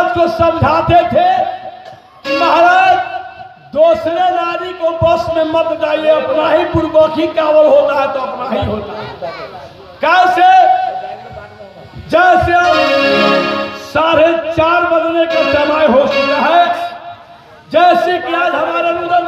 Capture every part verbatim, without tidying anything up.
महाराज को समझाते थे कि महाराज दूसरे नारी को बस में मत जाइए, अपना ही बुर्बकी कावल होता है तो अपना ही होता है। कैसे? जैसे साढ़े चार बजने का समय हो चुका है, जैसे कि आज हमारे रुदल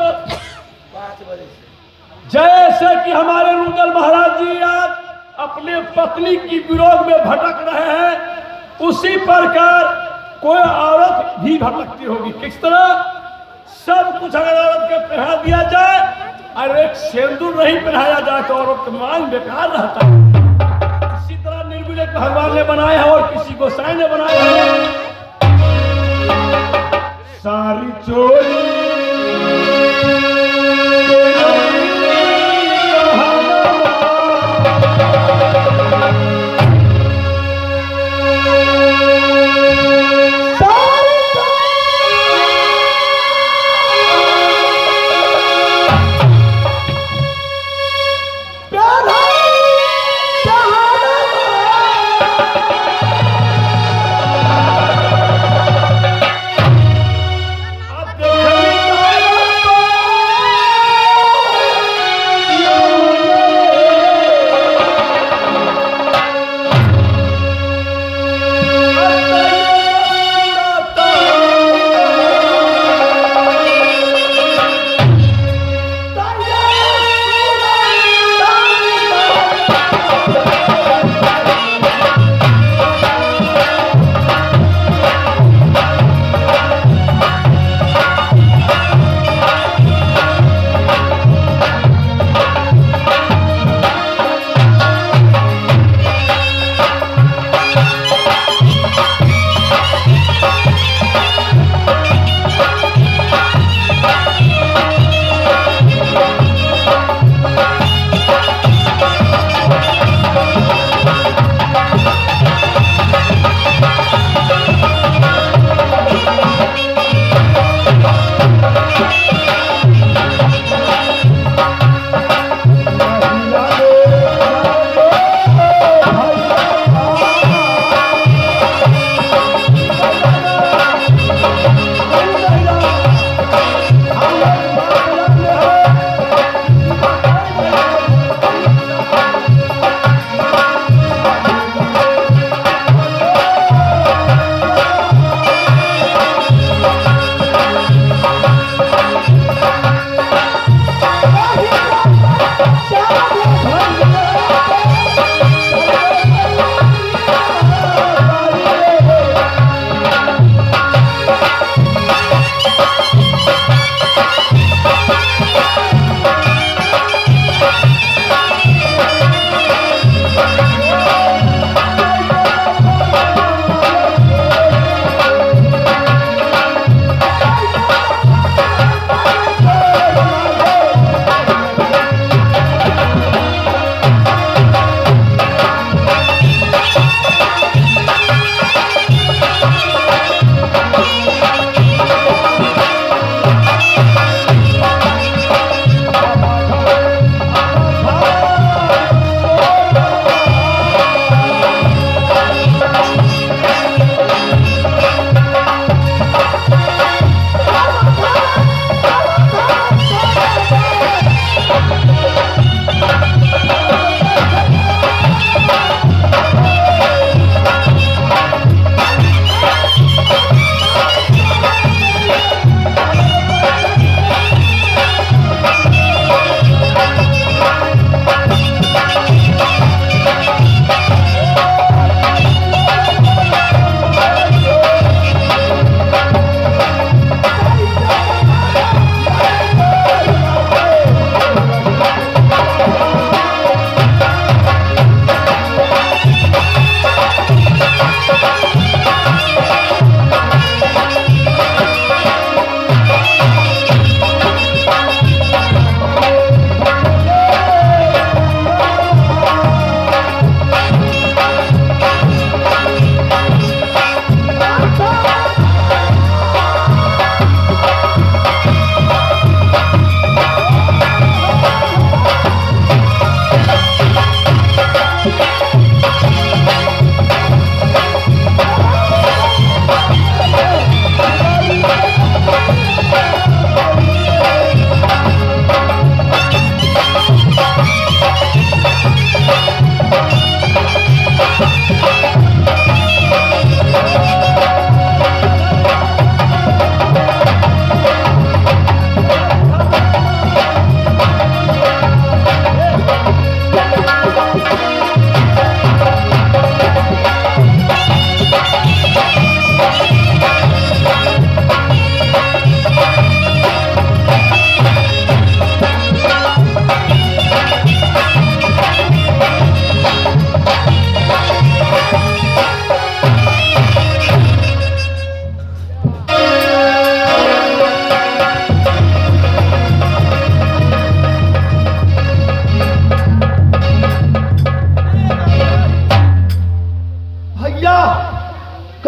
जैसे कि हमारे रुदल महाराज जी आज अपने पत्नी की विरोध में भटक रहे हैं, उसी प्रकार कोई औरत भी भटकती होगी। किस तरह? सब कुछ अगर औरत को पहना दिया जाए और एक सिंदूर नहीं पहनाया जाए तो औरत का मान बेकार रहता है। इसी तरह निर्विलेप भगवान ने बनाया है और किसी गोसाई ने बनाया है। सारी चोरी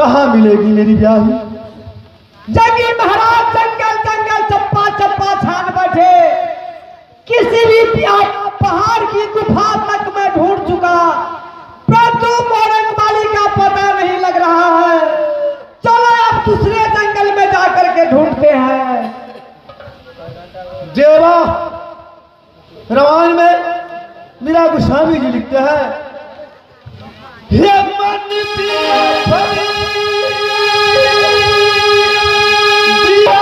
कहाँ मिलेगी मेरी ब्याही? जंगी महाराज जंगल जंगल चप्पा चप्पा छान बैठे, किसी भी पहाड़ की गुफा तक मैं ढूंढ चुका, परंतु मोरंग वाली का पता नहीं लग रहा है। चलो अब दूसरे जंगल में जाकर के ढूंढते हैं। देवा रामायण में मीरा गोस्वामी जी लिखते हैं, हे मन पिया भरी दिया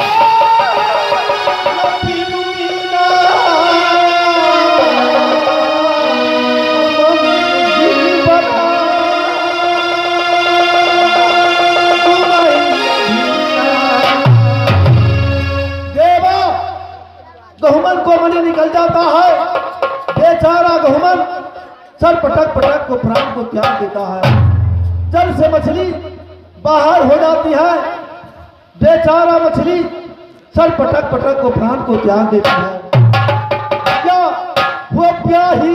गहुमन को मनी निकल जाता है, बेचारा गहुमन सर पटक पटक को प्राण को त्याग देता है। जल से मछली बाहर हो जाती है, बेचारा मछली सर पटक पटक को प्राण को त्याग देती है। क्या वो प्याही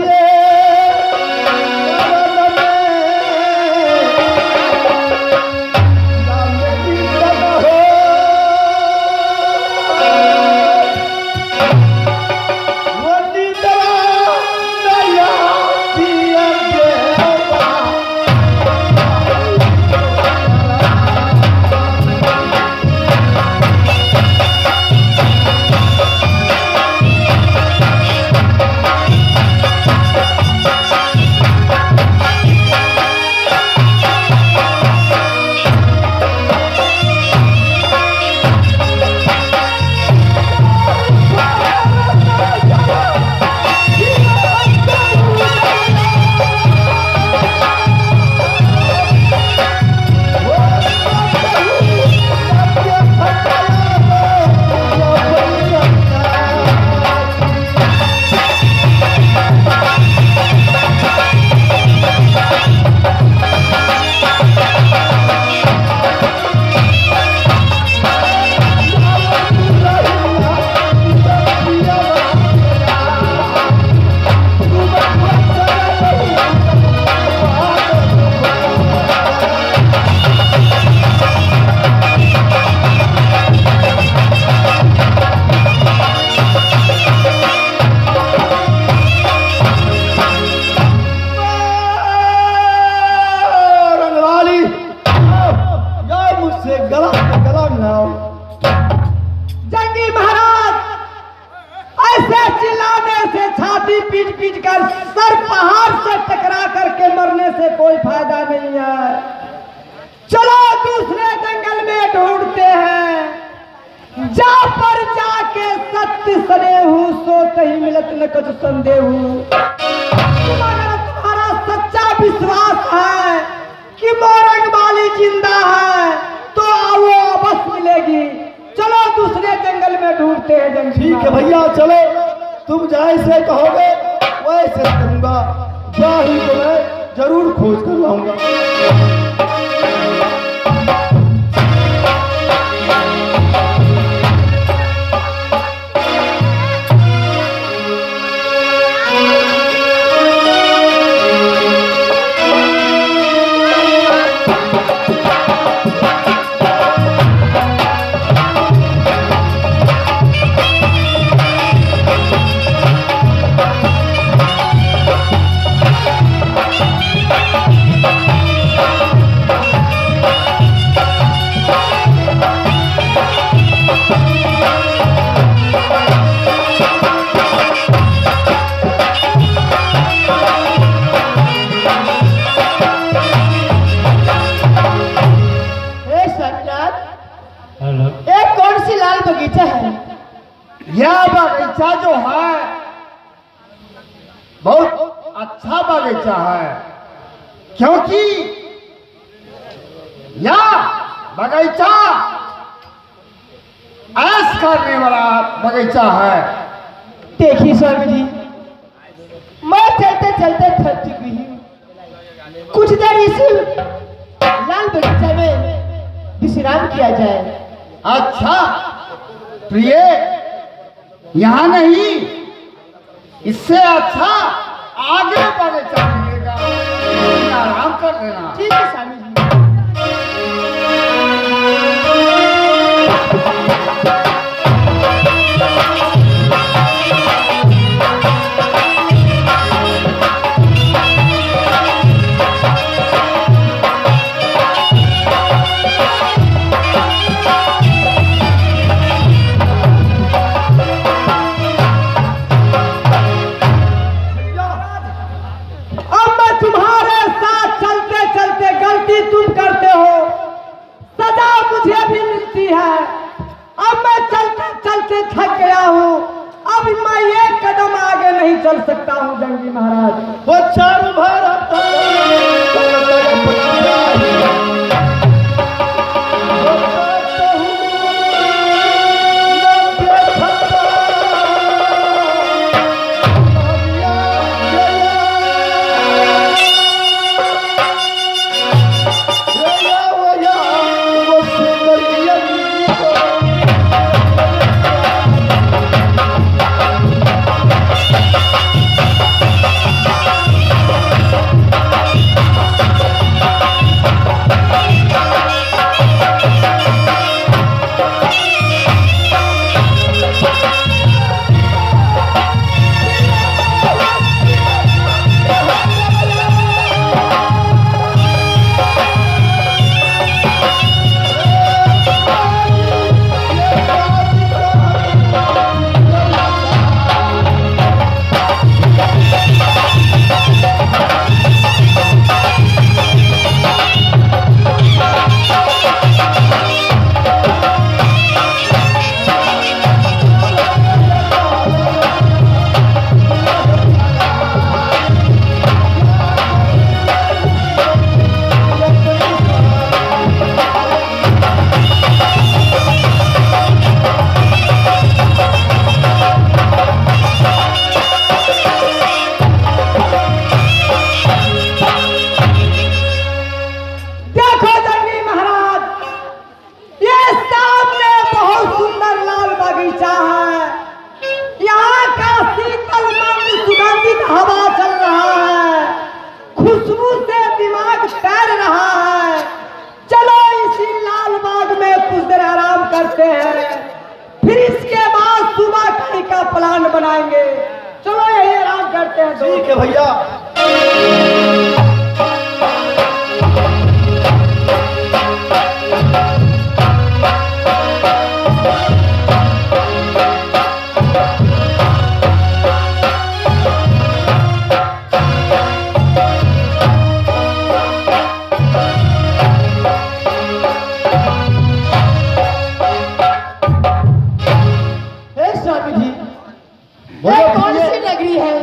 जंगी महाराज ऐसे चिल्लाने से, छाती पीट पीट कर सर पहाड़ से टकरा करके मरने से कोई फायदा नहीं है। चलो दूसरे जंगल में ढूंढते हैं। जा पर जाके सत्य सने हूँ, सोत ही मिलत न कुछ संदेह हूँ। अगर तुम्हारा सच्चा विश्वास है कि मोरंग वाली जिंदा है तो आओ, बस मिलेगी। चलो दूसरे जंगल में ढूंढते हैं जंगल। ठीक है भैया, चलो तुम जैसे कहोगे वैसे करूंगा। ब्याही को मैं जरूर खोज कर लाऊंगा। यह बगीचा जो है बहुत अच्छा बगीचा है, क्योंकि यह बगीचा ऐश करने वाला बगीचा है। देखिए स्वामी जी, मैं चलते चलते थक चुकी हूँ। कुछ देर इस लाल बगीचा में विश्राम किया जाए। अच्छा प्रिय, यहाँ नहीं, इससे अच्छा आगे बगीचा मिलेगा, आराम कर लेना। ठीक है स्वामी जी। चल सकता हूँ जंगी महाराज। वो चार भारत बनाएंगे। चलो यही आराम करते हैं। ठीक है भैया। कौन सी नगरी है?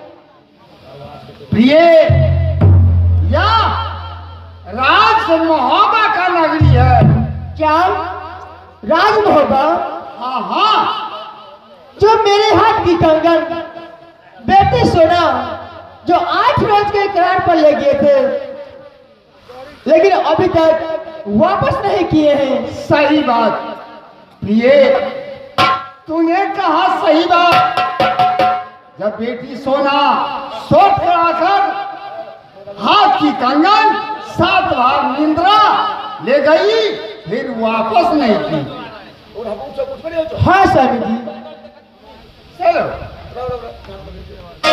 प्रिय या राज महोबा का नगरी है। क्या राज महोबा? हाँ हाँ, जो मेरे हाथ की कंगन बेटी सोना जो आठ रोज के करार पर ले गए थे, लेकिन अभी तक वापस नहीं किए हैं। सही बात प्रिय, तूने कहा सही बात। जब बेटी सोना सोच कर आकर हाथ की कंगन सात बार निंद्रा ले गई, फिर वापस नहीं की। हाँ स्वामी जी। चलो